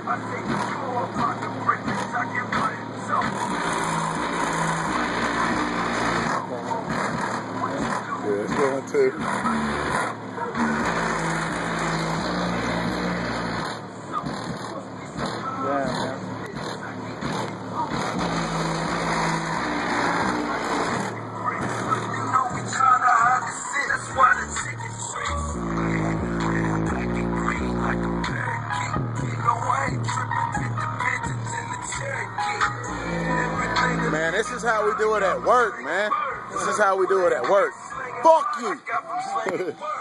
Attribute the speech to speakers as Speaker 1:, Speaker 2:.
Speaker 1: Yeah, it's going too. Man, this is how we do it at work, man. This is how we do it at work. Fuck you.